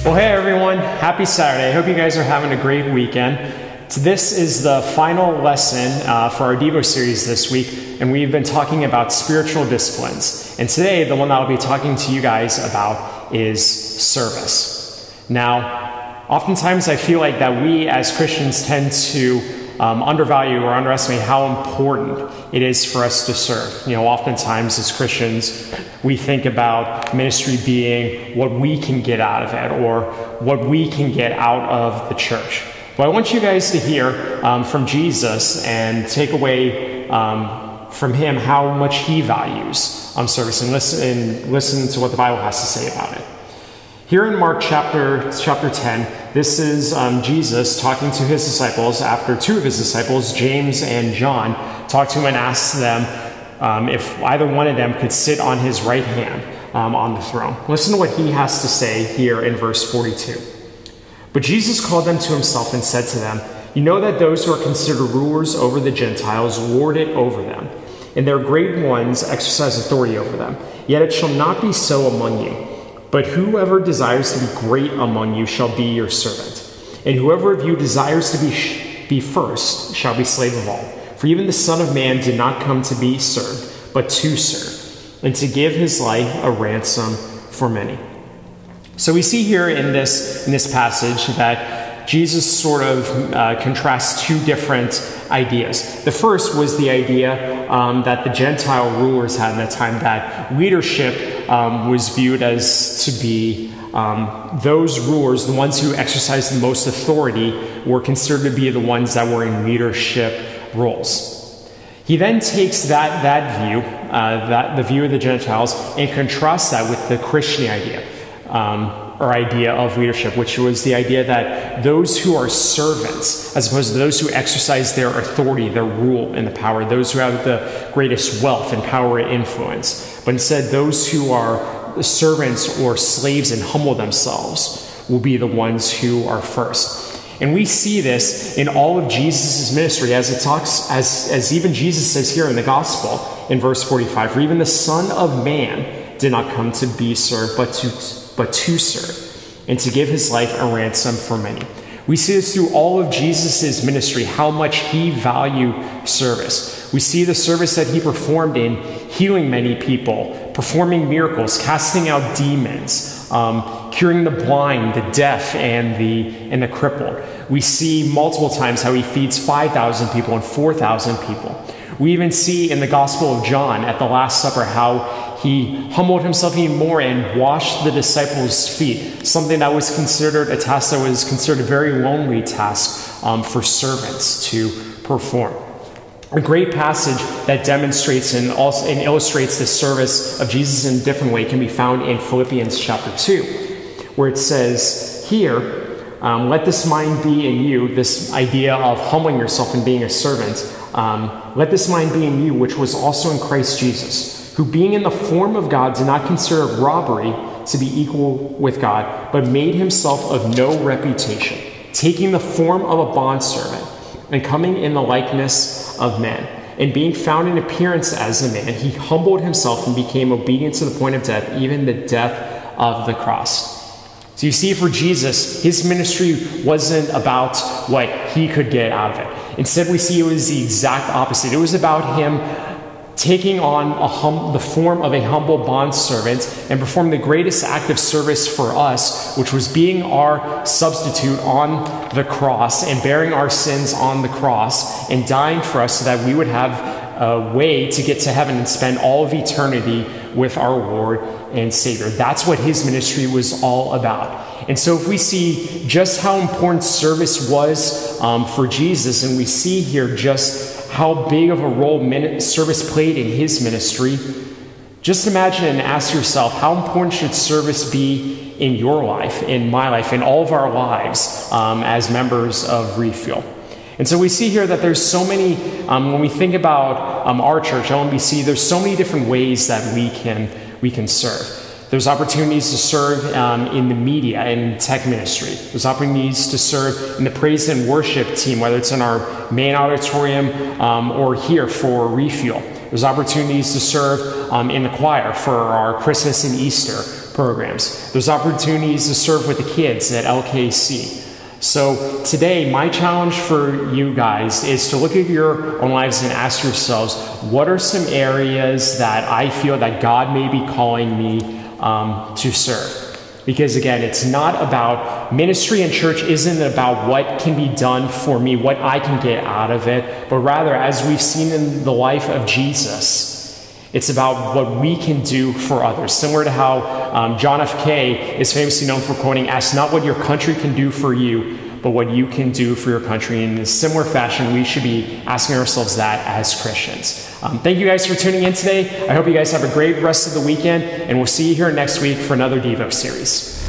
Well, hey everyone, happy Saturday. I hope you guys are having a great weekend. So this is the final lesson for our Devo series this week, and we've been talking about spiritual disciplines. And today, the one that I'll be talking to you guys about is service. Now, oftentimes I feel like that we as Christians tend to undervalue or underestimate how important it is for us to serve. You know, oftentimes as Christians, we think about ministry being what we can get out of it or what we can get out of the church. But I want you guys to hear from Jesus and take away from him how much he values service and listen to what the Bible has to say about it. Here in Mark chapter 10, this is Jesus talking to his disciples after two of his disciples, James and John, talked to him and asked them if either one of them could sit on his right hand on the throne. Listen to what he has to say here in verse 42. But Jesus called them to himself and said to them, "You know that those who are considered rulers over the Gentiles lord it over them, and their great ones exercise authority over them. Yet it shall not be so among you. But whoever desires to be great among you shall be your servant. And whoever of you desires to be first shall be slave of all. For even the Son of Man did not come to be served, but to serve, and to give his life a ransom for many." So we see here in this passage that Jesus sort of contrasts two different ideas. The first was the idea that the Gentile rulers had at the time, that leadership was viewed as to be those rulers, the ones who exercised the most authority, were considered to be the ones that were in leadership roles. He then takes that view, the view of the Gentiles, and contrasts that with the Christian idea. Or idea of leadership, which was the idea that those who are servants, as opposed to those who exercise their authority, their rule and the power, those who have the greatest wealth and power and influence, but instead those who are servants or slaves and humble themselves will be the ones who are first. And we see this in all of Jesus' ministry as even Jesus says here in the gospel in verse 45, "For even the Son of Man did not come to be served, but to serve, and to give his life a ransom for many." We see this through all of Jesus' ministry, how much he valued service. We see the service that he performed in healing many people, performing miracles, casting out demons, curing the blind, the deaf, and the crippled. We see multiple times how he feeds 5,000 people and 4,000 people. We even see in the Gospel of John at the Last Supper how he humbled himself even more and washed the disciples' feet, something that was considered a task that was considered a very lonely task for servants to perform. A great passage that demonstrates and illustrates the service of Jesus in a different way can be found in Philippians chapter 2, where it says here, "Let this mind be in you," this idea of humbling yourself and being a servant, "let this mind be in you, which was also in Christ Jesus, who being in the form of God did not consider robbery to be equal with God, but made himself of no reputation, taking the form of a bondservant, and coming in the likeness of men. And being found in appearance as a man, he humbled himself and became obedient to the point of death, even the death of the cross." So you see, for Jesus, his ministry wasn't about what he could get out of it. Instead, we see it was the exact opposite. It was about him taking on the form of a humble bondservant and performing the greatest act of service for us, which was being our substitute on the cross and bearing our sins on the cross and dying for us so that we would have a way to get to heaven and spend all of eternity with our Lord and Savior. That's what his ministry was all about. And so if we see just how important service was for Jesus, and we see here just how big of a role service played in his ministry, just imagine and ask yourself, how important should service be in your life, in my life, in all of our lives as members of Refuel? And so we see here that there's so many, when we think about our church, LMBC, there's so many different ways that we can serve. There's opportunities to serve in the media and tech ministry. There's opportunities to serve in the praise and worship team, whether it's in our main auditorium or here for Refuel. There's opportunities to serve in the choir for our Christmas and Easter programs. There's opportunities to serve with the kids at LKC. So today, my challenge for you guys is to look at your own lives and ask yourselves, what are some areas that I feel that God may be calling me to serve? Because again, it's not about ministry, and church isn't about what can be done for me, what I can get out of it, but rather, as we've seen in the life of Jesus, it's about what we can do for others. Similar to how John F. K. is famously known for quoting, "Ask not what your country can do for you, but what you can do for your country." In a similar fashion, we should be asking ourselves that as Christians. Thank you guys for tuning in today. I hope you guys have a great rest of the weekend, and we'll see you here next week for another Devo series.